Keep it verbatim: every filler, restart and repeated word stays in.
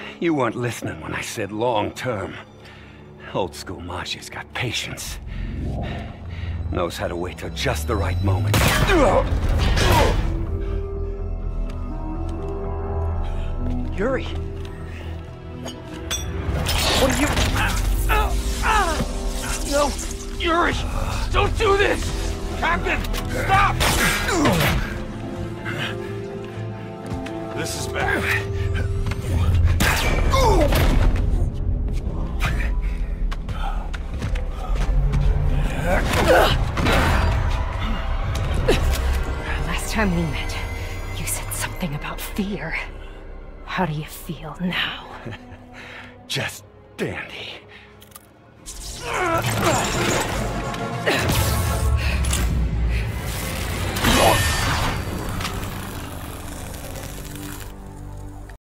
You weren't listening when I said long term. Old school Maji's got patience. Knows how to wait till just the right moment. Yuri! What are you... No! Yuri! Don't do this! Captain! Stop! This is bad. Last time we met, you said something about fear. How do you feel now? Just dandy.